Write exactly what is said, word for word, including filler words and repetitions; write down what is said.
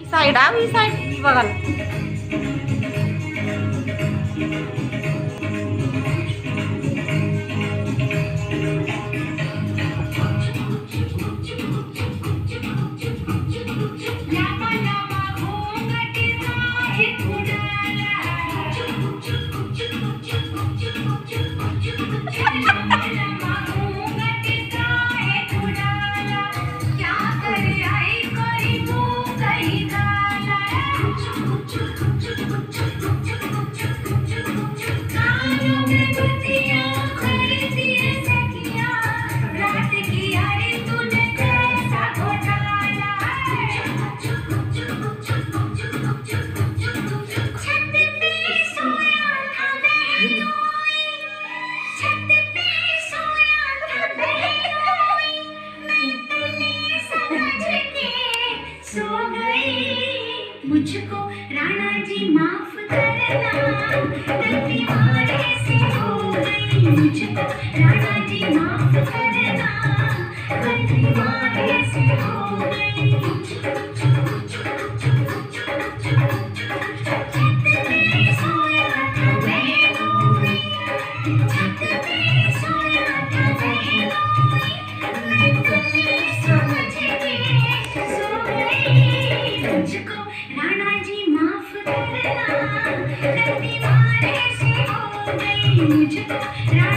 Side आ ई side बगल। मुझको राणा जी माफ करना, गलती मारे से हो गई। मुझको राणा जी माफ करना, गलती मारे से हो गई। छत पे सोया था मैं रोई, छत पे सोया था मैं रोई, मैं तुम्हें समझ के सो गई। मुझको राणा जी माफ करना, गलती मारे से हो गई। मुझको